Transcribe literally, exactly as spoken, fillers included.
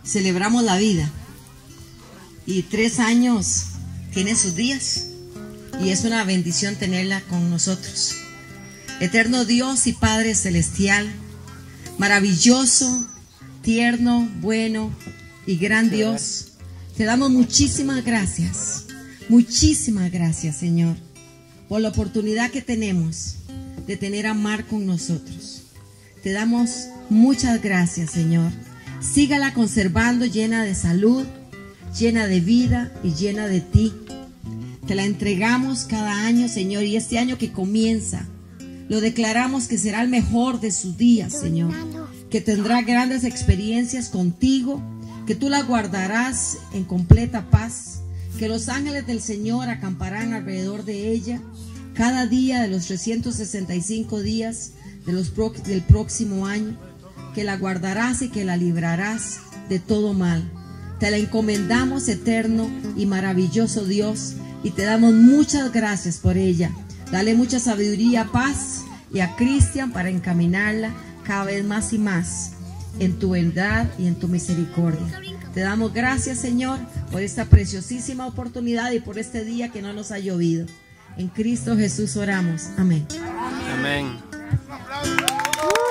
celebramos la vida. Y tres años tiene sus días. Y es una bendición tenerla con nosotros. Eterno Dios y Padre Celestial, maravilloso, tierno, bueno y gran Dios, te damos muchísimas gracias, muchísimas gracias, Señor, por la oportunidad que tenemos de tener a Mar con nosotros. Te damos muchas gracias, Señor. Sígala conservando llena de salud, llena de vida y llena de ti. Te la entregamos cada año, Señor, y este año que comienza, lo declaramos que será el mejor de sus días, Señor, que tendrá grandes experiencias contigo, que tú la guardarás en completa paz, que los ángeles del Señor acamparán alrededor de ella cada día de los trescientos sesenta y cinco días de los pro del próximo año, que la guardarás y que la librarás de todo mal. Te la encomendamos, eterno y maravilloso Dios, y te damos muchas gracias por ella. Dale mucha sabiduría, paz y a Cristian para encaminarla cada vez más y más en tu verdad y en tu misericordia. Te damos gracias, Señor, por esta preciosísima oportunidad y por este día que no nos ha llovido. En Cristo Jesús oramos. Amén. Amén.